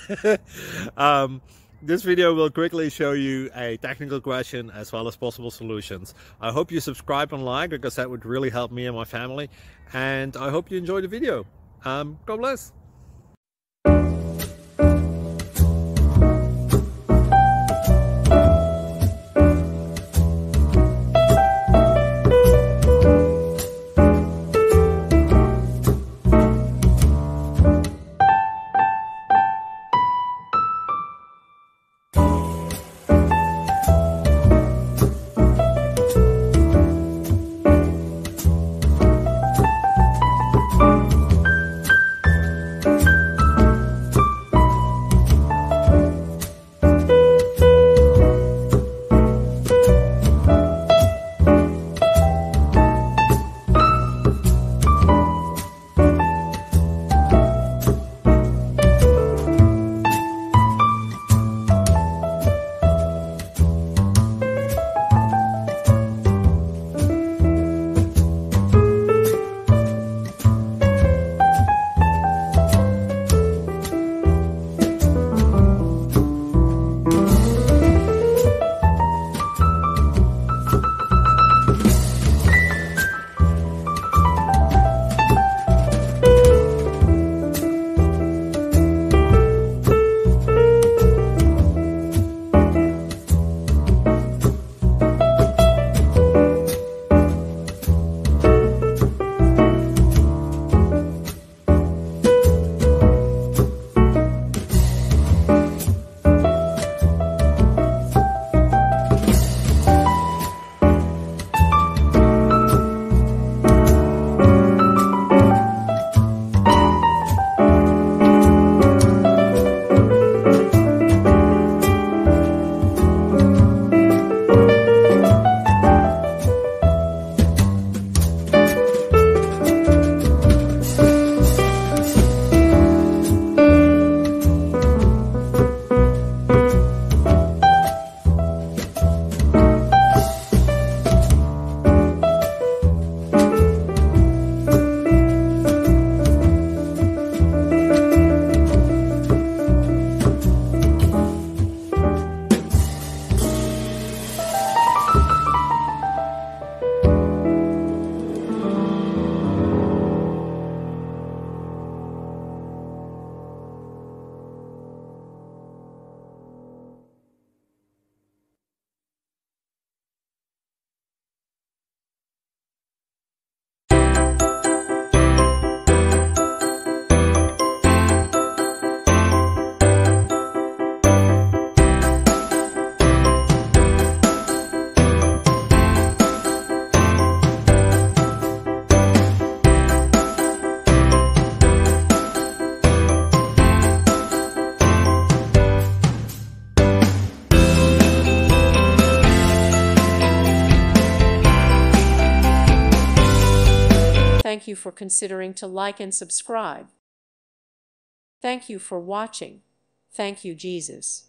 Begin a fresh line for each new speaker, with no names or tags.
This video will quickly show you a technical question as well as possible solutions. I hope you subscribe and like, because that would really help me and my family. And I hope you enjoy the video. God bless.
Thank you for considering to like and subscribe. Thank you for watching. Thank you, Jesus.